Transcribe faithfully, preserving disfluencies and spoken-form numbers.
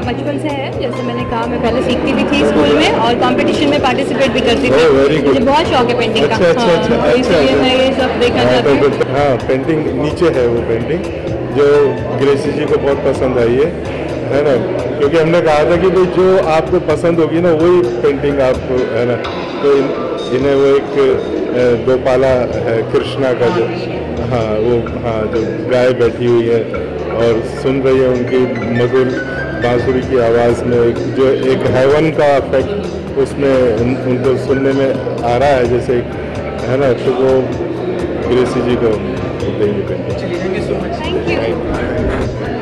बचपन से है, जैसे मैंने कहा मैं पहले सीखती भी थी स्कूल में और कंपटीशन में पार्टिसिपेट भी करती थी। मुझे बहुत शौक है पेंटिंग का, अच्छा, अच्छा, अच्छा, हाँ, इसलिए मैं ये सब देखना चाहती हूँ। हाँ, पेंटिंग नीचे है वो पेंटिंग जो ग्रेसी जी को बहुत पसंद आई है है ना, क्योंकि हमने कहा था कि भाई जो आपको पसंद होगी ना वही पेंटिंग आपको है ना, तो इन, इन्हें वो एक गोपाला है कृष्णा का जो, हाँ वो, हाँ जो गाय बैठी हुई है और सुन रही है उनकी मधुर बांसुरी की आवाज़ में एक जो एक हैवन का इफेक्ट उसमें उन, उनको सुनने में आ रहा है जैसे है ना, तो वो ग्रेसी जी को देंगे पेंटिंग। Thank you.